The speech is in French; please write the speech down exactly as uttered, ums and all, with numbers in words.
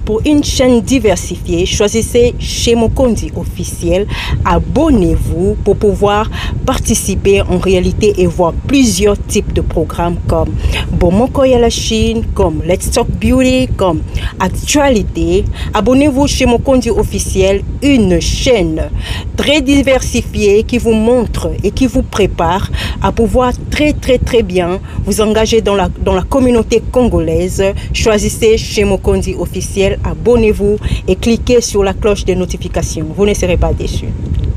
Pour une chaîne diversifiée, choisissez Chez Mokondi officiel. Abonnez-vous pour pouvoir participer en réalité et voir plusieurs types de programmes comme Bomoko à la Chine, comme Let's Talk Beauty, comme Actualité. Abonnez-vous chez Mokondi officiel, une chaîne très diversifiée qui vous montre et qui vous prépare à pouvoir très très très bien vous engager dans la, dans la communauté congolaise. Choisissez Chez Mokondi officiel, abonnez-vous et cliquez sur la cloche de notification. Vous ne serez pas déçus.